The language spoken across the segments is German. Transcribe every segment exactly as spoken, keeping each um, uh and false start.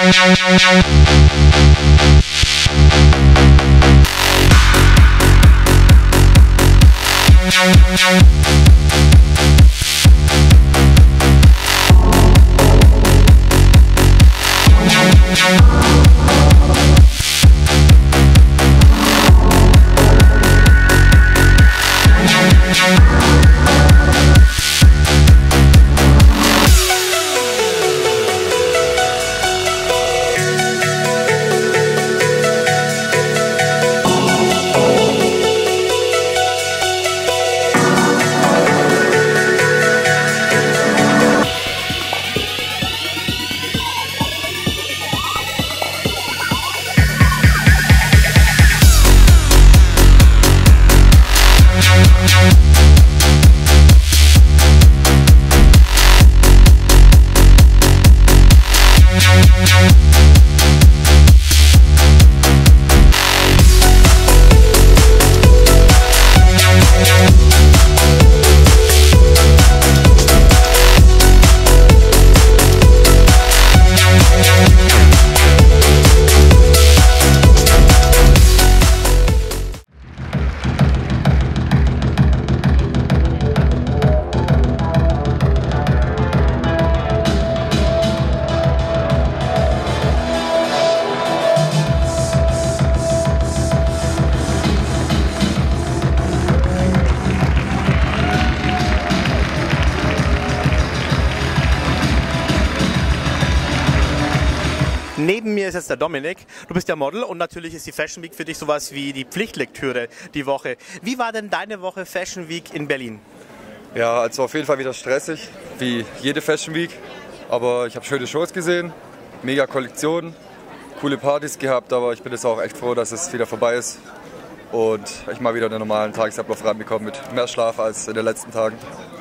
Neben mir ist jetzt der Dominik. Du bist ja Model und natürlich ist die Fashion Week für dich sowas wie die Pflichtlektüre die Woche. Wie war denn deine Woche Fashion Week in Berlin? Ja, also auf jeden Fall wieder stressig, wie jede Fashion Week. Aber ich habe schöne Shows gesehen, mega Kollektionen, coole Partys gehabt, aber ich bin jetzt auch echt froh, dass es wieder vorbei ist und ich mal wieder den normalen Tagesablauf reinbekomme mit mehr Schlaf als in den letzten Tagen.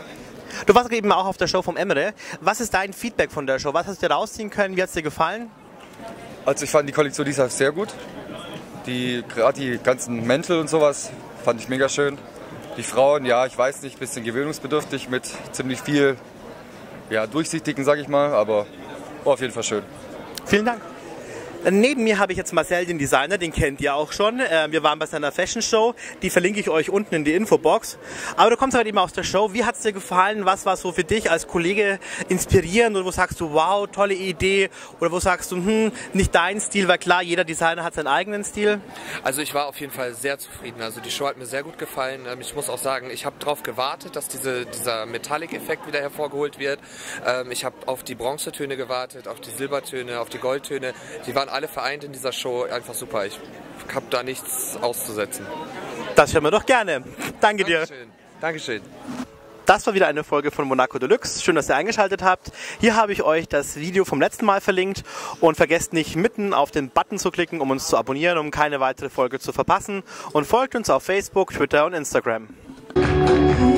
Du warst eben auch auf der Show vom Emre. Was ist dein Feedback von der Show? Was hast du dir rausziehen können? Wie hat es dir gefallen? Also ich fand die Kollektion dieser sehr gut. Die, gerade die ganzen Mäntel und sowas fand ich mega schön. Die Frauen, ja, ich weiß nicht, ein bisschen gewöhnungsbedürftig mit ziemlich viel ja, durchsichtigen, sag ich mal, aber war auf jeden Fall schön. Vielen Dank. Neben mir habe ich jetzt Marcel, den Designer, den kennt ihr auch schon. Wir waren bei seiner Fashion Show, die verlinke ich euch unten in die Infobox. Aber du kommst halt eben aus der Show. Wie hat es dir gefallen? Was war so für dich als Kollege inspirierend? Oder wo sagst du, wow, tolle Idee? Oder wo sagst du, hm, nicht dein Stil? Weil klar, jeder Designer hat seinen eigenen Stil. Also ich war auf jeden Fall sehr zufrieden. Also die Show hat mir sehr gut gefallen. Ich muss auch sagen, ich habe darauf gewartet, dass diese, dieser Metallic-Effekt wieder hervorgeholt wird. Ich habe auf die Bronzetöne gewartet, auf die Silbertöne, auf die Goldtöne. Die waren alle vereint in dieser Show, einfach super. Ich habe da nichts auszusetzen. Das hören wir doch gerne. Danke dir. Dankeschön. Dankeschön. Das war wieder eine Folge von Monaco Deluxe. Schön, dass ihr eingeschaltet habt. Hier habe ich euch das Video vom letzten Mal verlinkt und vergesst nicht, mitten auf den Button zu klicken, um uns zu abonnieren, um keine weitere Folge zu verpassen. Und folgt uns auf Facebook, Twitter und Instagram.